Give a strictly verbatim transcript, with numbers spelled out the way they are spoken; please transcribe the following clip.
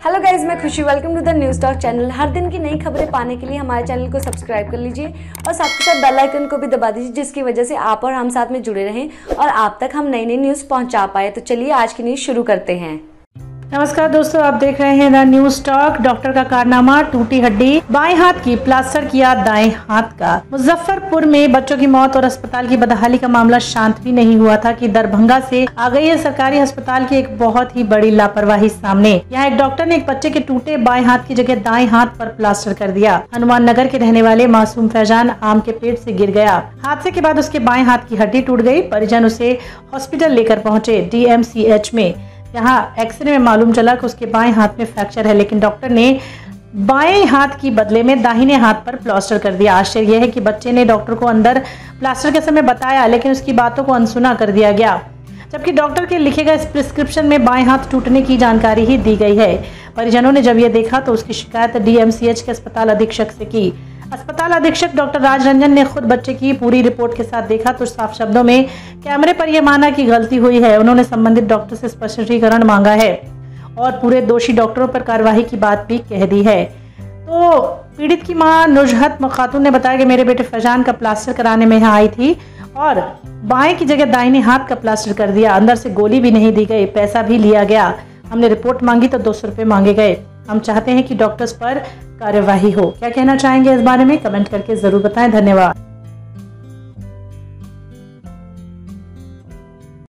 Hello guys, मैं Khushi. Welcome to the news talk channel. हर दिन की नई खबरें पाने के लिए हमारे चैनल को सब्सक्राइब कर लीजिए और साथ के साथ बेल आइकन को भी दबा दीजिए, जिसकी वजह से आप और हम साथ में जुड़े रहें और आप तक हम नई नई न्यूज़ पहुंचा पाए। तो चलिए आज की न्यूज़ शुरू करते हैं। नमस्कार दोस्तों, आप देख रहे हैं द न्यूज़ टॉक। डॉक्टर का कारनामा, टूटी हड्डी बाएं हाथ की, प्लास्टर किया दाएं हाथ का। मुजफ्फरपुर में बच्चों की मौत और अस्पताल की बदहाली का मामला शांत भी नहीं हुआ था कि दरभंगा से आ गई है सरकारी अस्पताल की एक बहुत ही बड़ी लापरवाही सामने। यहाँ एक डॉक्टर ने एक बच्चे के टूटे बाएं हाथ की जगह दाएं हाथ पर प्लास्टर कर दिया। हनुमान नगर के रहने वाले मासूम फैजान आम के पेट से गिर गया। हादसे के बाद उसके बाएं हाथ की हड्डी टूट गई। परिजन उसे हॉस्पिटल लेकर पहुँचे डी एम सी एच में। यहाँ एक्सरे में मालूम चला कि उसके बाएं हाथ में फ्रैक्चर है, लेकिन डॉक्टर ने बाएं हाथ की बदले में दाहिने हाथ पर प्लास्टर कर दिया। आश्चर्य यह है कि बच्चे ने डॉक्टर को अंदर प्लास्टर के समय बताया, लेकिन उसकी बातों को अनसुना कर दिया गया, जबकि डॉक्टर के लिखे गए इस प्रिस्क्रिप्शन में बाएं हाथ टूटने की जानकारी ही दी गई है। परिजनों ने जब ये देखा तो उसकी शिकायत डी एम सी एच के अस्पताल अधीक्षक से की। अस्पताल अधीक्षक डॉक्टर राज रंजन ने खुद बच्चे की पूरी रिपोर्ट के साथ देखा तो साफ शब्दों में कैमरे पर यह माना कि गलती हुई है। उन्होंने संबंधित डॉक्टर से स्पष्टीकरण मांगा है और पूरे दोषी डॉक्टरों पर कार्रवाई की बात भी कह दी है। तो पीड़ित की मां नुजहत खातून ने बताया कि मेरे बेटे फैजान का प्लास्टर कराने में यहाँ आई थी और बाएं की जगह दाहिने हाथ का प्लास्टर कर दिया। अंदर से गोली भी नहीं दी गई, पैसा भी लिया गया। हमने रिपोर्ट मांगी तो दो सौ रुपये मांगे गए। हम चाहते हैं कि डॉक्टर्स पर कार्यवाही हो। क्या कहना चाहेंगे इस बारे में? कमेंट करके जरूर बताएं। धन्यवाद।